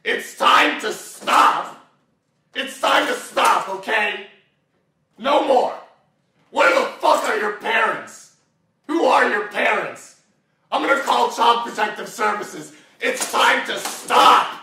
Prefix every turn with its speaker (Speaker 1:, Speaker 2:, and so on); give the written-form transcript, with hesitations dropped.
Speaker 1: It's time to stop. It's time to stop, okay? No more. Where the fuck are your parents? Who are your parents? I'm gonna call Child Protective Services. It's time to stop.